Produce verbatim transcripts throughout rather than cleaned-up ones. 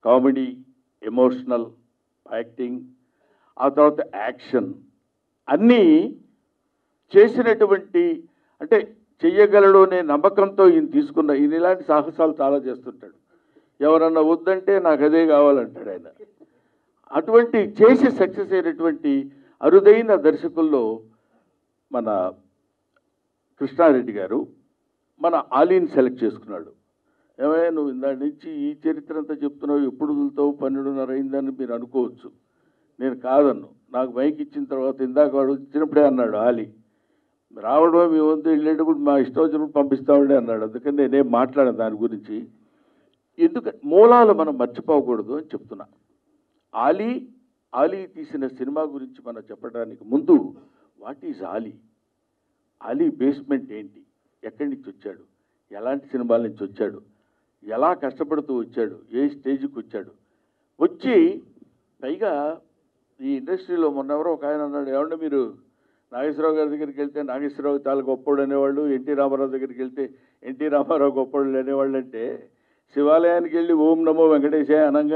Comedy, emotional, acting, ఆ తర్వాత action అన్నీ చేసినటువంటి, అంటే చెయ్యగలడు అనే నమ్మకంతో ఈయన తీసుకున్న, ఈయన ఇలాంటి సాహసాలు చాలా చేస్తుంటాడు. ఎవరన్నా వద్దంటే నాకు అదే కావాలంటాడు ఆయన. అటువంటి చేసి సక్సెస్ అయినటువంటి అరుదైన దర్శకుల్లో మన కృష్ణారెడ్డి గారు మన ఆలీని సెలెక్ట్ చేసుకున్నాడు. ఏమైనా నువ్వు ఇందాక నుంచి ఈ చరిత్ర అంతా చెప్తున్నావు, ఎప్పుడు వదులుతావు, పన్నెండున్నర అయిందని మీరు అనుకోవచ్చు. నేను కాదన్ను. నాకు మైక్ ఇచ్చిన తర్వాత ఇందాక వాడు వచ్చినప్పుడే అన్నాడు ఆలీ, రావడమే మీ వంతు, వెళ్ళేటప్పుడు మా ఇష్టం వచ్చినప్పుడు పంపిస్తామండి అన్నాడు. అందుకని నేనేం మాట్లాడాను దాని గురించి. ఎందుకు మూలాలు మనం మర్చిపోకూడదు అని చెప్తున్నా. ఆలీ ఆలీ తీసిన సినిమా గురించి మనం చెప్పడానికి ముందు వాట్ ఈజ్ ఆలీ, ఆలీ బేస్మెంట్ ఏంటి, ఎక్కడి నుంచి వచ్చాడు, ఎలాంటి సినిమాల నుంచి వచ్చాడు, ఎలా కష్టపడుతూ వచ్చాడు, ఏ స్టేజ్కి వచ్చాడు, వచ్చి పైగా ఈ ఇండస్ట్రీలో మొన్నెవరో ఒక ఆయన అన్నాడు, ఏమంటే మీరు నాగేశ్వరరావు గారి దగ్గరికి వెళ్తే నాగేశ్వరరావు చాలా గొప్పోడు అనేవాళ్ళు, ఎన్టీ రామారావు దగ్గరికి వెళ్తే ఎన్టీ రామారావు గొప్పోడు అనేవాళ్ళు, అంటే శివాలయానికి వెళ్ళి ఓం నమో వెంకటేశాయ అనంగా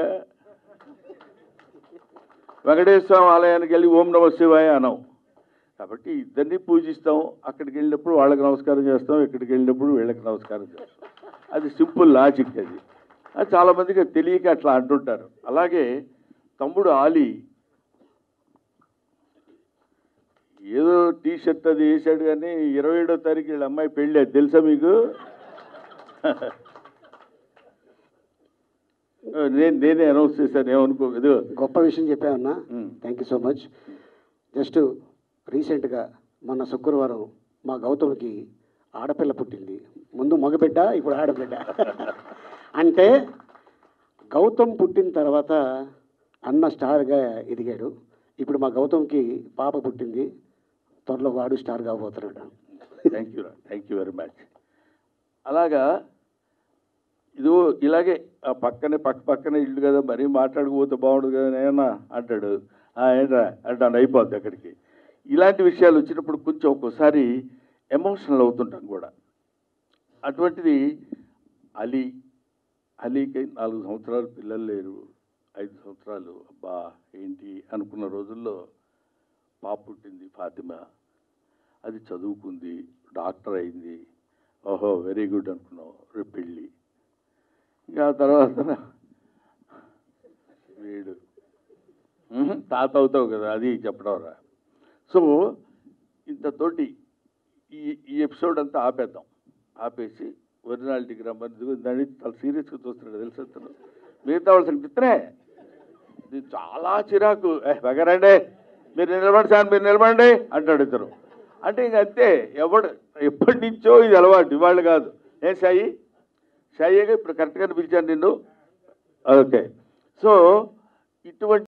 వెంకటేశ్వర ఆలయానికి వెళ్ళి ఓం నమో శివాయ అనం. కాబట్టి ఇద్దరిని పూజిస్తాం. అక్కడికి వెళ్ళినప్పుడు వాళ్ళకి నమస్కారం చేస్తాం, ఇక్కడికి వెళ్ళినప్పుడు వీళ్ళకి నమస్కారం చేస్తాం. అది సింపుల్ లాజిక్. అది అది చాలామందికి తెలియక అట్లా అంటుంటారు. అలాగే తమ్ముడు ఆలీ ఏదో టీ షర్ట్ అది వేసాడు, కానీ ఇరవై ఏడో తారీఖు వీళ్ళ అమ్మాయి పెళ్ళి, అది తెలుసా మీకు? నేను నేనే అనౌన్స్ చేశాను, ఏమనుకో. ఇది గొప్ప విషయం చెప్పామన్నా, thank you so much. Just రీసెంట్గా మొన్న శుక్రవారం మా గౌతమ్కి ఆడపిల్ల పుట్టింది. ముందు మగబిడ్డ, ఇప్పుడు ఆడబిడ్డ. అంటే గౌతమ్ పుట్టిన తర్వాత అన్న స్టార్గా ఎదిగాడు. ఇప్పుడు మా గౌతమ్కి పాప పుట్టింది, త్వరలో వాడు స్టార్ కాబోతున్నాడు. Thank you thank you very much. అలాగా ఇదో ఇలాగే ఆ పక్కనే పక్క పక్కనే ఇల్లు కదా, మరీ మాట్లాడుకోపోతే బాగుండదు కదా నేనా అంటాడు. ఏంట్రా అంటాను, అయిపోద్ది అక్కడికి. ఇలాంటి విషయాలు వచ్చినప్పుడు కొంచెం ఒక్కోసారి ఎమోషనల్ అవుతుంటాం కూడా. అటువంటిది అలీ అలీకి నాలుగు సంవత్సరాలు పిల్లలు లేరు, ఐదు సంవత్సరాలు అబ్బా ఏంటి అనుకున్న రోజుల్లో పాప పుట్టింది ఫాతిమా. అది చదువుకుంది, డాక్టర్ అయింది. ఓహో వెరీ గుడ్ అనుకున్నాం. రేపు పెళ్ళి. ఇంకా తర్వాత వీడు తాత అవుతావు కదా, అది చెప్పడం రా. సో ఇంతతోటి ఈ ఈ ఎపిసోడ్ అంతా ఆపేద్దాం. ఆపేసి ఒరిజినాలిటీకి రమ్మని దాన్ని చాలా సీరియస్గా చూస్తున్నాడు తెలుసు. అతను మిగతా వాళ్ళు సంగతినే ఇది చాలా చిరాకు. బగరండి, మీరు నిలబడి సార్, మీరు నిలబడండి అంటాడు ఇతను. అంటే ఇంక అంతే, ఎవడు ఎప్పటి నుంచో ఇది అలవాటు, ఇవాళ్ళు కాదు. ఏం సాయి సాయిగా ఇప్పుడు కరెక్ట్గానే పిలిచాను నిన్ను. ఓకే. సో ఇటువంటి